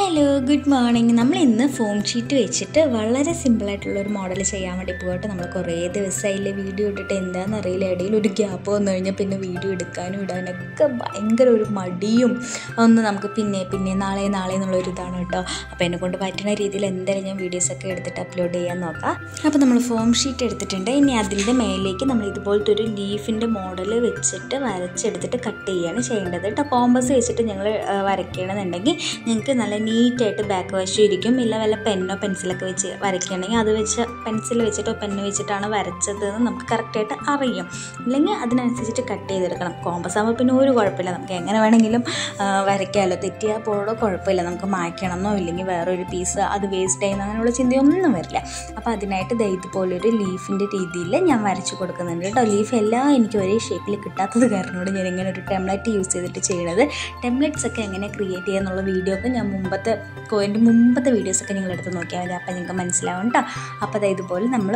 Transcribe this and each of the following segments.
Hello good morning. നമ്മൾ ഇന്ന് form sheet വെച്ചിട്ട് വളരെ സിമ്പിളായിട്ടുള്ളൊരു മോഡൽ ചെയ്യാൻ വേണ്ടി പോകട്ടെ. നമ്മൾ കുറേ ദിവസമായില്ലേ വീഡിയോ ഇട്ടിട്ട്, എന്താണെന്ന് അറിയില്ല, ഇടയിൽ ഒരു ഗ്യാപ്പ് വന്നു കഴിഞ്ഞാൽ പിന്നെ വീഡിയോ എടുക്കാനും ഇടാനൊക്കെ ഭയങ്കര ഒരു മടിയും നമുക്ക് പിന്നെ നാളെ എന്നുള്ളൊരു ഇതാണ് കേട്ടോ. അപ്പോൾ എന്നെക്കൊണ്ട് പറ്റുന്ന രീതിയിൽ എന്തായാലും ഞാൻ വീഡിയോസൊക്കെ എടുത്തിട്ട് അപ്ലോഡ് ചെയ്യാൻ നോക്കാം. അപ്പോൾ നമ്മൾ ഫോം ഷീറ്റ് എടുത്തിട്ടുണ്ട്. ഇനി അതിൻ്റെ മേലേക്ക് നമ്മൾ ഇതുപോലത്തെ ഒരു ലീഫിൻ്റെ മോഡൽ വെച്ചിട്ട് വരച്ചെടുത്തിട്ട് കട്ട് ചെയ്യുകയാണ് ചെയ്യേണ്ടത് കേട്ടോ. കോമ്പസ് വെച്ചിട്ട് ഞങ്ങൾ വരയ്ക്കണമെന്നുണ്ടെങ്കിൽ നിങ്ങൾക്ക് നല്ല നീറ്റായിട്ട് ബാക്ക് വശം ഇരിക്കും. ഇല്ല വല്ല പെന്നോ പെൻസിലൊക്കെ വെച്ച് വരയ്ക്കുകയാണെങ്കിൽ അത് വെച്ച് പെൻസിൽ വെച്ചിട്ടോ പെന്ന് വെച്ചിട്ടാണ് വരച്ചതെന്ന് നമുക്ക് കറക്റ്റായിട്ട് അറിയും. ഇല്ലെങ്കിൽ അതിനനുസരിച്ചിട്ട് കട്ട് ചെയ്തെടുക്കണം. കോമ്പസ് ആകുമ്പോൾ പിന്നെ ഒരു കുഴപ്പമില്ല, നമുക്ക് എങ്ങനെ വേണമെങ്കിലും വരയ്ക്കാമല്ലോ. തെറ്റിയാൽ പോടോ കുഴപ്പമില്ല, നമുക്ക് മായ്ക്കണമെന്നോ ഇല്ലെങ്കിൽ വേറൊരു പീസ് അത് വേസ്റ്റ് ആയി അങ്ങനെയുള്ള ചിന്തയൊന്നും വരില്ല. അപ്പോൾ അതിനായിട്ട് ഇതുപോലൊരു ലീഫിൻ്റെ രീതിയിൽ ഞാൻ വരച്ച് കൊടുക്കുന്നുണ്ട് കേട്ടോ. ലീഫ് എല്ലാം എനിക്ക് ഒരേ ഷേപ്പിൽ കിട്ടാത്തത് കാരണമാണ് ഞാൻ ഇങ്ങനെ ഒരു ടെംപ്ലേറ്റ് യൂസ് ചെയ്തിട്ട് ചെയ്യുന്നത്. ടെംപ്ലേറ്റ്സ് ഒക്കെ എങ്ങനെ ക്രിയേറ്റ് ചെയ്യുക എന്നുള്ള വീഡിയോ ഒക്കെ ഞാൻ എൻ്റെ മുമ്പത്തെ വീഡിയോസൊക്കെ നിങ്ങൾ എടുത്ത് നോക്കിയാൽ മതി, അപ്പോൾ നിങ്ങൾക്ക് മനസ്സിലാവും കേട്ടോ. അപ്പോൾ ഇതുപോലെ നമ്മൾ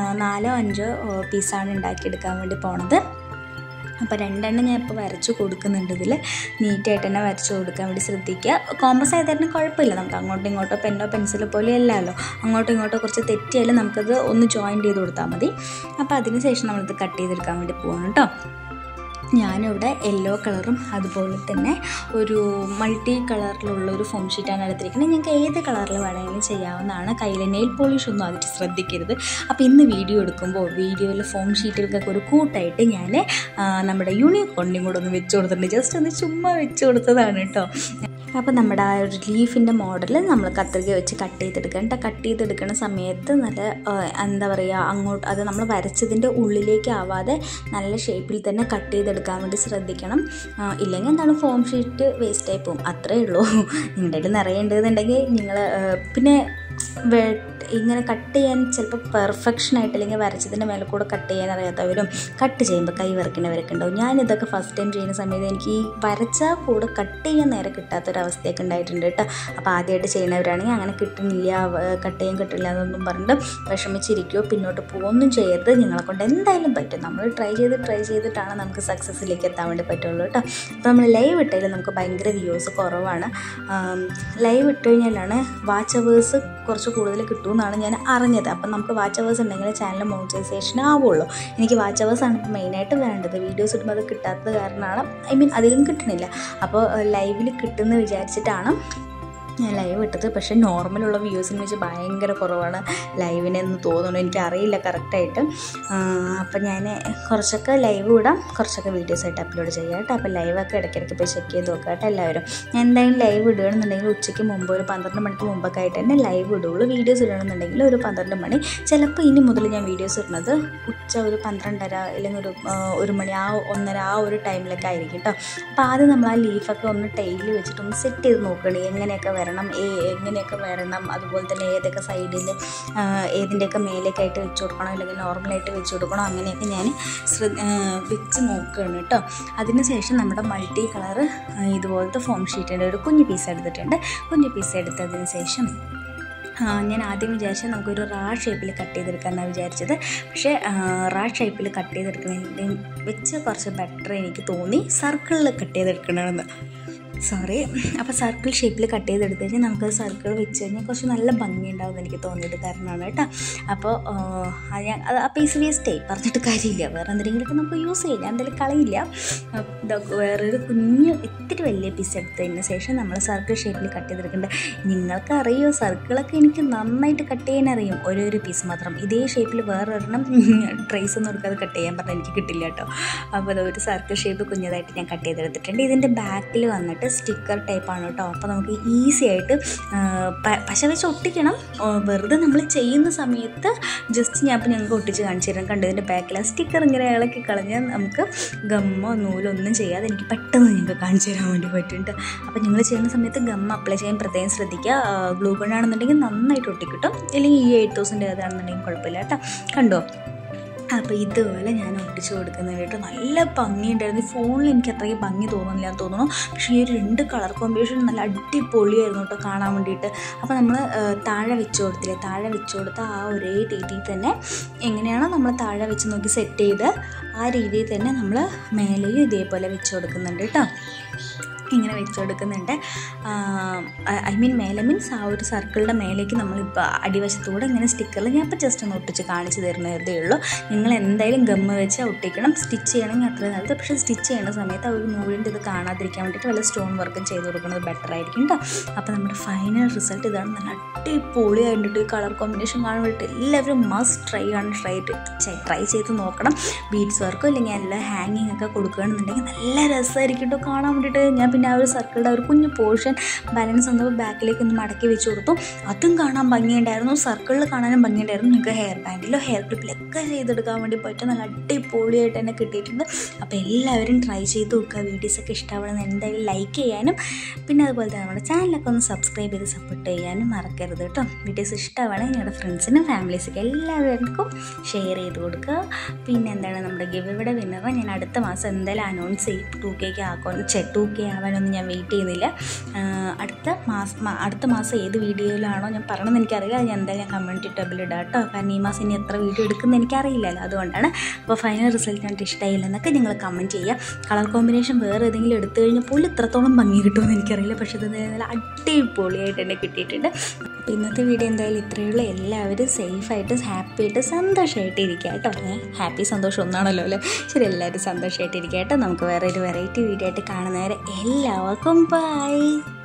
4-5 പീസാണ് ഉണ്ടാക്കിയെടുക്കാൻ വേണ്ടി പോണത്. അപ്പോൾ 2 ഞാൻ ഇപ്പോൾ വരച്ച് കൊടുക്കുന്നുണ്ട്. ഇതിൽ നീറ്റായിട്ട് തന്നെ വരച്ച് കൊടുക്കാൻ വേണ്ടി ശ്രദ്ധിക്കുക. കോമ്പസ് ആയതായിരുന്നു കുഴപ്പമില്ല, നമുക്ക് അങ്ങോട്ടും ഇങ്ങോട്ടോ പെന്നോ പെൻസിലോ പോലെ അല്ലല്ലോ, അങ്ങോട്ടും ഇങ്ങോട്ടോ കുറച്ച് തെറ്റിയാലും നമുക്കത് ഒന്ന് ജോയിൻറ്റ് ചെയ്ത് കൊടുത്താൽ മതി. അപ്പോൾ അതിന് ശേഷം നമ്മളിത് കട്ട് ചെയ്തെടുക്കാൻ വേണ്ടി പോകണം കേട്ടോ. ഞാനിവിടെ യെല്ലോ കളറും അതുപോലെ തന്നെ ഒരു മൾട്ടി കളറിലുള്ളൊരു ഫോം ഷീറ്റാണ് എടുത്തിരിക്കുന്നത്. നിങ്ങൾക്ക് ഏത് കളറിൽ വേണമെങ്കിലും ചെയ്യാവുന്നതാണ്. കയ്യിൽ നെയിൽ പോളിഷ് ഒന്നും അതിട്ട് ശ്രദ്ധിക്കരുത്. അപ്പോൾ ഇന്ന് വീഡിയോ എടുക്കുമ്പോൾ വീഡിയോയിൽ ഫോം ഷീറ്റുകൾക്കൊക്കെ ഒരു കൂട്ടായിട്ട് ഞാൻ നമ്മുടെ യൂണിക്കോണിനും കൂടെ ഒന്ന് വെച്ച് കൊടുത്തിട്ടുണ്ട്. ജസ്റ്റ് ഒന്ന് ചുമ്മാ വെച്ച് കൊടുത്തതാണ് കേട്ടോ. അപ്പോൾ നമ്മുടെ ആ ഒരു ലീഫിൻ്റെ മോഡൽ നമ്മൾ കത്രിക വെച്ച് കട്ട് ചെയ്തെടുക്കണം. കട്ട് ചെയ്തെടുക്കുന്ന സമയത്ത് നല്ല എന്താ പറയുക, അങ്ങോട്ട് അത് നമ്മൾ വരച്ചതിൻ്റെ ഉള്ളിലേക്ക് ആവാതെ നല്ല ഷേപ്പിൽ തന്നെ കട്ട് ചെയ്തെടുക്കാൻ വേണ്ടി ശ്രദ്ധിക്കണം. ഇല്ലെങ്കിൽ എന്താണ് ഫോം ഷീറ്റ് വേസ്റ്റായി പോകും, അത്രയേ ഉള്ളൂ. നിങ്ങളുടെ കയ്യിൽ നിറയേണ്ടതെന്നുണ്ടെങ്കിൽ നിങ്ങൾ പിന്നെ ഇങ്ങനെ കട്ട് ചെയ്യാൻ ചിലപ്പോൾ പെർഫെക്ഷനായിട്ട് അല്ലെങ്കിൽ വരച്ചതിൻ്റെ മേലെ കൂടെ കട്ട് ചെയ്യാൻ അറിയാത്തവരും കട്ട് ചെയ്യുമ്പോൾ കൈ വരയ്ക്കുന്നവരൊക്കെ ഉണ്ടാവും. ഞാനിതൊക്കെ ഫസ്റ്റ് ടൈം ചെയ്യുന്ന സമയത്ത് എനിക്ക് ഈ വരച്ചാൽ കൂടെ കട്ട് ചെയ്യാൻ നേരെ കിട്ടാത്തൊരവസ്ഥയൊക്കെ ഉണ്ടായിട്ടുണ്ട് കേട്ടോ. അപ്പോൾ ആദ്യമായിട്ട് ചെയ്യുന്നവരാണെങ്കിൽ അങ്ങനെ കിട്ടുന്നില്ല, കട്ട് ചെയ്യാൻ കിട്ടില്ല എന്നൊന്നും പറഞ്ഞിട്ട് വിഷമിച്ചിരിക്കുകയോ പിന്നോട്ട് പോകുകയൊന്നും ചെയ്യരുത്. നിങ്ങളെ കൊണ്ട് എന്തായാലും പറ്റും. നമ്മൾ ട്രൈ ചെയ്തിട്ടാണ് നമുക്ക് സക്സസ്സിലേക്ക് എത്താൻ വേണ്ടി പറ്റുള്ളൂ കേട്ടോ. അപ്പോൾ നമ്മൾ ലൈവ് ഇട്ടതിൽ നമുക്ക് ഭയങ്കര വ്യൂസ് കുറവാണ്. ലൈവ് ഇട്ട് കഴിഞ്ഞാലാണ് വാച്ച് അവേഴ്സ് കുറച്ച് കൂടുതൽ കിട്ടുമെന്നാണ് ഞാൻ അറിഞ്ഞത്. അപ്പം നമുക്ക് വാച്ച് അവേഴ്സ് ഉണ്ടെങ്കിൽ ചാനൽ മോണിറ്റൈസേഷൻ ആവുള്ളൂ. എനിക്ക് വാച്ച് അവേഴ്സാണ് ഇപ്പോൾ മെയിനായിട്ട് വേണ്ടത്. വീഡിയോസ് ഇടുമ്പോൾ അത് കിട്ടാത്തത് കാരണമാണ്, അധികം കിട്ടുന്നില്ല. അപ്പോൾ ലൈവിൽ കിട്ടുമെന്ന് വിചാരിച്ചിട്ടാണ് ഞാൻ ലൈവ് ഇട്ടത്. പക്ഷേ നോർമലുള്ള വ്യൂസിന് വെച്ച് ഭയങ്കര കുറവാണ് ലൈവിനെന്ന് തോന്നുന്നു, എനിക്കറിയില്ല കറക്റ്റായിട്ട്. അപ്പം ഞാൻ കുറച്ചൊക്കെ ലൈവ് ഇടാം, കുറച്ചൊക്കെ വീഡിയോസായിട്ട് അപ്ലോഡ് ചെയ്യാം കേട്ടോ. അപ്പോൾ ലൈവൊക്കെ ഇടയ്ക്കിടയ്ക്ക് പോയി ചെക്ക് ചെയ്ത് നോക്കാം കേട്ടോ എല്ലാവരും. ഞാൻ എന്തായാലും ലൈവ് ഇടുകയാണെന്നുണ്ടെങ്കിൽ ഉച്ചയ്ക്ക് മുമ്പ് ഒരു 12 മണിക്ക് മുമ്പൊക്കെ ആയിട്ട് തന്നെ ലൈവ് ഇടുകയുള്ളൂ. വീഡിയോസ് ഇടണമെന്നുണ്ടെങ്കിൽ ഒരു 12 മണി, ചിലപ്പോൾ ഇനി മുതൽ ഞാൻ വീഡിയോസ് ഇടുന്നത് ഉച്ച ഒരു 12:30 അല്ലെങ്കിൽ ഒരു മണി, 1:30 ആ ഒരു ടൈമിലൊക്കെ ആയിരിക്കും കേട്ടോ. അപ്പോൾ ആദ്യം നമ്മൾ ആ ലീഫൊക്കെ ഒന്ന് ടൈലിൽ വെച്ചിട്ടൊന്ന് സെറ്റ് ചെയ്ത് നോക്കുകയാണ്, എങ്ങനെയൊക്കെ വരണം, അതുപോലെ തന്നെ ഏതൊക്കെ സൈഡിൽ ഏതിൻ്റെയൊക്കെ മേലേക്കായിട്ട് വെച്ച് കൊടുക്കണോ അല്ലെങ്കിൽ നോർമലായിട്ട് വെച്ച് കൊടുക്കണോ, അങ്ങനെയൊക്കെ ഞാൻ വെച്ച് നോക്കുകയാണ് കേട്ടോ. അതിനുശേഷം നമ്മുടെ മൾട്ടി കളറ് ഇതുപോലത്തെ ഫോം ഷീറ്റിൻ്റെ ഒരു കുഞ്ഞു പീസ് എടുത്തിട്ടുണ്ട്. കുഞ്ഞു പീസ് എടുത്തതിന് ശേഷം ഞാൻ ആദ്യം വിചാരിച്ചത് നമുക്കൊരു റാ ഷേപ്പിൽ കട്ട് ചെയ്തെടുക്കാമെന്നാണ് വിചാരിച്ചത്. പക്ഷേ റാ ഷേപ്പിൽ കട്ട് ചെയ്തെടുക്കുന്നതിൻ്റെ വെച്ച് കുറച്ച് ബെറ്റർ എനിക്ക് തോന്നി സർക്കിളിൽ കട്ട് ചെയ്തെടുക്കണമെന്ന്. അപ്പോൾ സർക്കിൾ ഷേപ്പിൽ കട്ട് ചെയ്തെടുത്ത് കഴിഞ്ഞാൽ നമുക്ക് സർക്കിൾ വെച്ച് കഴിഞ്ഞാൽ കുറച്ച് നല്ല ഭംഗി ഉണ്ടാവും എനിക്ക് തോന്നിയത് കാരണമാണ് കേട്ടോ. അപ്പോൾ അത് ആ പീസ് വേസ്റ്റ് പറഞ്ഞിട്ട് കാര്യമില്ല, വേറെ എന്തെങ്കിലുമൊക്കെ നമുക്ക് യൂസ് ചെയ്യില്ല, എന്തെങ്കിലും കളയില്ല. വേറൊരു ഇത്തിരി വലിയ പീസ് എടുത്തതിന് ശേഷം നമ്മൾ സർക്കിൾ ഷേപ്പിൽ കട്ട് ചെയ്തെടുക്കേണ്ടത്. നിങ്ങൾക്ക് അറിയോ, സർക്കിളൊക്കെ എനിക്ക് നന്നായിട്ട് കട്ട് ചെയ്യാൻ അറിയും. ഒരു പീസ് മാത്രം ഇതേ ഷേപ്പിൽ വേറൊരെണ്ണം ട്രേസ് ഒന്നും എടുക്കാതെ കട്ട് ചെയ്യാൻ പറഞ്ഞാൽ എനിക്ക് കിട്ടില്ല കേട്ടോ. അപ്പോൾ അതൊരു സർക്കിൾ ഷേപ്പ് കുഞ്ഞതായിട്ട് ഞാൻ കട്ട് ചെയ്തെടുത്തിട്ടുണ്ട്. ഇതിൻ്റെ ബാക്കിൽ വന്നിട്ട് സ്റ്റിക്കർ ടൈപ്പാണ് കേട്ടോ. അപ്പോൾ നമുക്ക് ഈസി ആയിട്ട് പശ വെച്ച് ഒട്ടിക്കണം. വെറുതെ നമ്മൾ ചെയ്യുന്ന സമയത്ത് ജസ്റ്റ് ഞാൻ ഇപ്പോൾ ഞങ്ങൾക്ക് ഒട്ടിച്ച് കാണിച്ചു തരാം. കണ്ടതിൻ്റെ ബാക്കിൽ ആ സ്റ്റിക്കർ ഇങ്ങനെ ഇളക്കി കളഞ്ഞാൽ നമുക്ക് ഗമ്മോ നൂലോ ഒന്നും ചെയ്യാതെ എനിക്ക് പെട്ടെന്ന് നിങ്ങൾക്ക് കാണിച്ചു തരാൻ വേണ്ടി പറ്റുന്നുണ്ട്. അപ്പോൾ നിങ്ങൾ ചെയ്യുന്ന സമയത്ത് ഗം അപ്ലൈ ചെയ്യാൻ പ്രത്യേകം ശ്രദ്ധിക്കുക. ഗ്ലൂ ഗൺ ആണെന്നുണ്ടെങ്കിൽ നന്നായിട്ട് ഒട്ടിക്കിട്ടും, അല്ലെങ്കിൽ ഈ 8000 ഏതാണെന്നുണ്ടെങ്കിൽ കുഴപ്പമില്ല കേട്ടോ. കണ്ടോ, അപ്പോൾ ഇതുപോലെ ഞാൻ ഒട്ടിച്ച് കൊടുക്കുന്നത് കേട്ടോ. നല്ല ഭംഗിയുണ്ടായിരുന്നു. ഫോണിൽ എനിക്ക് അത്രയ്ക്ക് ഭംഗി തോന്നുന്നില്ല എന്ന് തോന്നുന്നു, പക്ഷേ ഈ ഒരു 2 കളർ കോമ്പിനേഷൻ നല്ല അടിപൊളിയായിരുന്നു കേട്ടോ കാണാൻ വേണ്ടിയിട്ട്. അപ്പോൾ നമ്മൾ താഴെ വെച്ച് കൊടുത്തില്ലേ, താഴെ വെച്ച് കൊടുത്ത ആ ഒരേ രീതിയിൽ തന്നെ എങ്ങനെയാണോ നമ്മൾ താഴെ വെച്ച് നോക്കി സെറ്റ് ചെയ്ത് ആ രീതിയിൽ തന്നെ നമ്മൾ മേലെയും ഇതേപോലെ വെച്ച് കൊടുക്കുന്നുണ്ട് കേട്ടോ. ഇങ്ങനെ വെച്ച് കൊടുക്കുന്നുണ്ട്. ഐ മീൻ മേലെ മീൻസ് ആ ഒരു സർക്കിളിൻ്റെ മേലേക്ക് നമ്മളിപ്പോൾ അടിവശത്തൂടെ ഇങ്ങനെ സ്റ്റിക്കറിൽ ഞാൻ ഇപ്പോൾ ജസ്റ്റ് ഒന്ന് ഒട്ടിച്ച് കാണിച്ച് തരുന്നതേ ഉള്ളൂ. നിങ്ങൾ എന്തായാലും ഗമ്മ് വെച്ച് ഒട്ടിക്കണം. സ്റ്റിച്ച് ചെയ്യണമെങ്കിൽ അത്ര നല്ലത്. പക്ഷേ സ്റ്റിച്ച് ചെയ്യുന്ന സമയത്ത് ആ ഒരു നൂലിൻ്റെ ഇത് കാണാതിരിക്കാൻ വേണ്ടിയിട്ട് വല്ല സ്റ്റോൺ വർക്കും ചെയ്ത് കൊടുക്കുന്നത് ബെറ്റർ ആയിരിക്കും കേട്ടോ. അപ്പോൾ നമ്മുടെ ഫൈനൽ റിസൾട്ട് ഇതാണ്. നല്ല അടിപൊളിയായിട്ട് ഈ കളർ കോമ്പിനേഷൻ കാണാൻ വേണ്ടിയിട്ട് എല്ലാവരും മസ്റ്റ് ട്രൈ ചെയ്ത് നോക്കണം. ബീഡ്സ് വർക്കോ അല്ലെങ്കിൽ നല്ല ഹാങ്ങിങ് ഒക്കെ കൊടുക്കുകയാണെന്നുണ്ടെങ്കിൽ നല്ല രസമായിരിക്കും കേട്ടോ കാണാൻ വേണ്ടിയിട്ട്. ഞാൻ പിന്നെ ആ ഒരു സർക്കിളിൻ്റെ ഒരു കുഞ്ഞു പോർഷൻ ബാലൻസ് വന്നപ്പോൾ ബാക്കിലേക്ക് ഒന്ന് മടക്കി വെച്ച് കൊടുത്തു. അതും കാണാൻ ഭംഗിയുണ്ടായിരുന്നു, സർക്കിളിൽ കാണാനും ഭംഗിയുണ്ടായിരുന്നു. നിങ്ങൾക്ക് ഹെയർ ബാൻഡിലോ ഹെയർ ക്ലിപ്പിലൊക്കെ ചെയ്തെടുക്കാൻ വേണ്ടി പറ്റും. നല്ല അടിപൊളിയായിട്ട് തന്നെ കിട്ടിയിട്ടുണ്ട്. അപ്പോൾ എല്ലാവരും ട്രൈ ചെയ്ത് നോക്കുക. വീഡിയോസൊക്കെ ഇഷ്ടമാവണമെന്ന് എന്തായാലും ലൈക്ക് ചെയ്യാനും പിന്നെ അതുപോലെ തന്നെ നമ്മുടെ ചാനലൊക്കെ ഒന്ന് സബ്സ്ക്രൈബ് ചെയ്ത് സപ്പോർട്ട് ചെയ്യാനും മറക്കരുത് കേട്ടോ. വീഡിയോസ് ഇഷ്ടമാണെങ്കിൽ നിങ്ങളുടെ ഫ്രണ്ട്സിനും ഫാമിലീസൊക്കെ എല്ലാവർക്കും ഷെയർ ചെയ്ത് കൊടുക്കുക. പിന്നെ എന്താണ് നമ്മുടെ ഗിവ് വിന്നറെ ഞാൻ അടുത്ത മാസം എന്തായാലും അനൗൺസ് ചെയ്യും. 2K ആവാനൊന്നും ഞാൻ വെയിറ്റ് ചെയ്യുന്നില്ല. അടുത്ത മാസം ഏത് വീഡിയോയിലാണോ ഞാൻ പറയണമെന്ന് എനിക്കറിയില്ല. അത് ഞാൻ എന്തായാലും കമ്മ്യൂണിറ്റി ടാബിൽ ഇടാം കേട്ടോ. കാരണം ഈ മാസം ഇനി എത്ര വീഡിയോ എടുക്കുന്നത് എനിക്കറിയില്ലല്ലോ, അതുകൊണ്ടാണ്. അപ്പോൾ ഫൈനൽ റിസൾട്ട് കണ്ടിട്ട് ഇഷ്ടമായില്ലെന്നൊക്കെ നിങ്ങൾ കമൻറ്റ് ചെയ്യുക. കളർ കോമ്പിനേഷൻ വേറെ ഏതെങ്കിലും എടുത്തു കഴിഞ്ഞാൽ പോലും ഇത്രത്തോളം ഭംഗി കിട്ടുമെന്ന് എനിക്കറിയില്ല. പക്ഷേ ഇത് നല്ല അടിപൊളിയായിട്ട് തന്നെ കിട്ടിയിട്ടുണ്ട്. അപ്പോൾ ഇന്നത്തെ വീഡിയോ എന്തായാലും ഇത്രയേ ഉള്ളൂ. എല്ലാവരും സേഫായിട്ട് ഹാപ്പിയായിട്ട് സന്തോഷമായിട്ട് ഇരിക്കുക കേട്ടോ. ഹാപ്പി സന്തോഷം ഒന്നാണല്ലോ അല്ലേ? ശരി, എല്ലാവരും സന്തോഷമായിട്ട് ഇരിക്കുക കേട്ടോ. നമുക്ക് വേറെ ഒരു വെറൈറ്റി വീഡിയോ ആയിട്ട് കാണുന്നവരെ എല്ലാവർക്കും ബൈ.